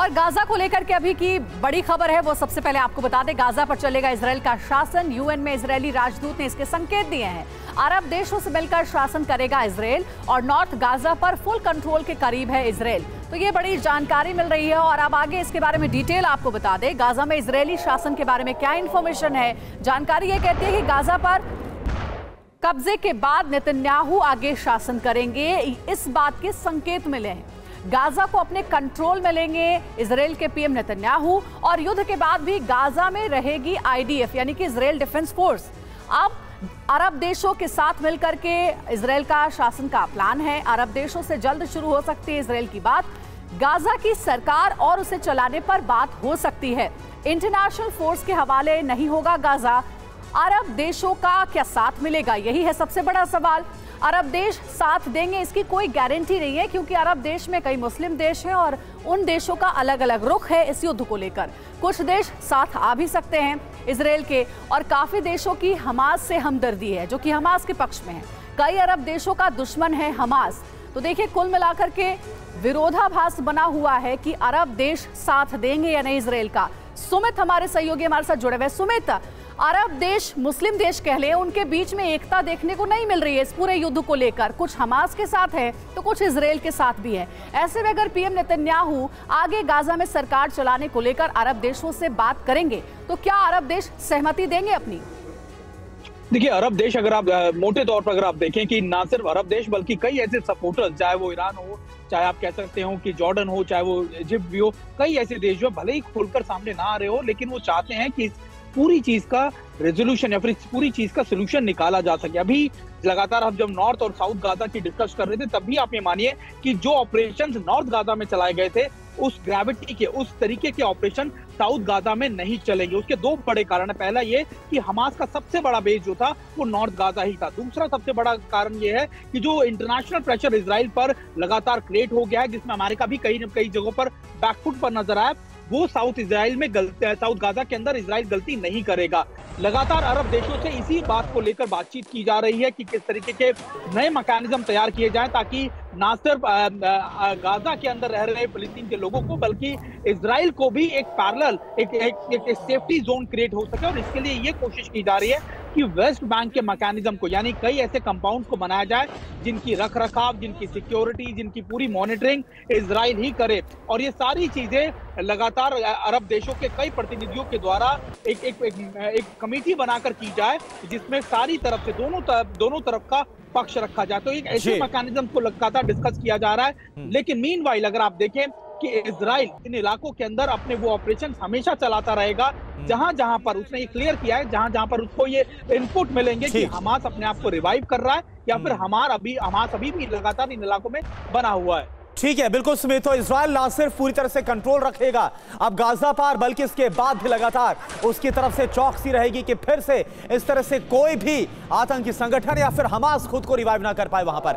और गाजा को लेकर के अभी की बड़ी खबर है वो सबसे पहले आपको बता दें, गाजा पर चलेगा इजराइल का शासन। यूएन में इजरायली राजदूत ने इसके संकेत दिए हैं। अरब देशों से मिलकर शासन करेगा इजराइल और नॉर्थ गाजा पर फुल कंट्रोल के करीब है इजराइल। तो ये बड़ी जानकारी मिल रही है और अब आगे इसके बारे में डिटेल आपको बता दें। गाजा में इजरायली शासन के बारे में क्या इंफॉर्मेशन है। जानकारी ये कहती है कि गाजा पर कब्जे के बाद नेतन्याहू आगे शासन करेंगे, इस बात के संकेत मिले हैं। गाजा को अपने कंट्रोल में लेंगे इजराइल के पीएम नेतन्याहू और युद्ध के बाद भी गाजा में रहेगी आईडीएफ यानी कि इजराइल डिफेंस फोर्स। अब अरब देशों के साथ मिलकर के इजराइल का शासन का प्लान है। अरब देशों से जल्द शुरू हो सकती है इजराइल की बात। गाजा की सरकार और उसे चलाने पर बात हो सकती है। इंटरनेशनल फोर्स के हवाले नहीं होगा गाजा। अरब देशों का क्या साथ मिलेगा, यही है सबसे बड़ा सवाल। अरब देश साथ देंगे इसकी कोई गारंटी नहीं है, क्योंकि अरब देश में कई मुस्लिम देश हैं और उन देशों का अलग अलग रुख है इस युद्ध को लेकर। कुछ देश साथ आ भी सकते हैं इजराइल के और काफी देशों की हमास से हमदर्दी है जो कि हमास के पक्ष में है। कई अरब देशों का दुश्मन है हमास। तो देखिए कुल मिलाकर के विरोधाभास बना हुआ है कि अरब देश साथ देंगे या नहीं इजराइल का। सुमित हमारे सहयोगी हमारे साथ जुड़े हुए। सुमित, अरब देश मुस्लिम देश कह लें, उनके बीच में एकता देखने को नहीं मिल रही है इस पूरे युद्ध को लेकर। कुछ हमास के साथ है तो कुछ इजराइल के साथ भी है। ऐसे में अगर पीएम नेतन्याहू आगे गाजा में सरकार चलाने को लेकर अरब देशों से बात करेंगे तो क्या अरब देश सहमति देंगे अपनी? देखिए, अरब देश अगर आप मोटे तौर पर अगर आप देखें कि ना सिर्फ अरब देश बल्कि कई ऐसे सपोर्टर्स, चाहे वो ईरान हो, चाहे आप कह सकते हो कि जॉर्डन हो, चाहे वो इजिप्ट भी हो, कई ऐसे देश जो भले ही खुलकर सामने ना आ रहे हो लेकिन वो चाहते हैं कि पूरी चीज का रेजोल्यूशन या फिर पूरी चीज का सोल्यूशन निकाला जा सके। अभी लगातार हम जब नॉर्थ और साउथ गाजा की डिस्कस कर रहे थे तब भी आप ये मानिए कि जो ऑपरेशंस नॉर्थ गाजा में चलाए गए थे उस ग्रेविटी के, उस तरीके के ऑपरेशन साउथ गाजा में नहीं चलेंगे। उसके दो बड़े कारण है। पहला ये कि हमास का सबसे बड़ा बेस जो था वो नॉर्थ गाजा ही था। दूसरा सबसे बड़ा कारण ये है कि जो इंटरनेशनल प्रेशर इजराइल पर लगातार क्रिएट हो गया है, जिसमें अमेरिका भी कई जगहों पर बैकफुट पर नजर आया, वो साउथ गाजा के अंदर इजराइल गलती नहीं करेगा। लगातार अरब देशों से इसी बात को लेकर बातचीत की जा रही है कि किस तरीके के नए मैकेनिज्म तैयार किए जाएं ताकि ना सिर्फ गाजा के अंदर रह रहे फिलिस्तीन के लोगों को बल्कि इजराइल को भी एक पैरेलल एक सेफ्टी जोन क्रिएट हो सके। और इसके लिए ये कोशिश की जा रही है कि वेस्ट बैंक के मैकेनिज्म को, यानी कई ऐसे कंपाउंड को बनाया जाए जिनकी रखरखाव, जिनकी सिक्योरिटी, जिनकी पूरी मॉनिटरिंग इजराइल ही करे। और ये सारी चीजें लगातार अरब देशों के कई प्रतिनिधियों के द्वारा एक कमेटी बनाकर की जाए जिसमें सारी तरफ से दोनों तरफ का पक्ष रखा जाए। तो एक ऐसे मैकेनिज्म को लगातार डिस्कस किया जा रहा है। लेकिन मीनवाइल अगर आप देखें कि इजराइल इन इलाकों के अंदर अपने वो ऑपरेशन हमेशा चलाता रहेगा जहां पर उसने ये क्लियर किया है, जहां पर उसको ये इनपुट मिलेंगे कि हमास अपने आप को रिवाइव कर रहा है या फिर हमास अभी भी लगातार इन इलाकों में बना हुआ है। ठीक है, बिल्कुल सुमित। तो इजराइल ना सिर्फ पूरी तरह से कंट्रोल रखेगा अब गाजा पर, बल्कि इसके बाद भी लगातार उसकी तरफ से चौकसी रहेगी कि फिर से इस तरह से कोई भी आतंकी संगठन या फिर हमास खुद को रिवाइव ना कर पाए वहां पर।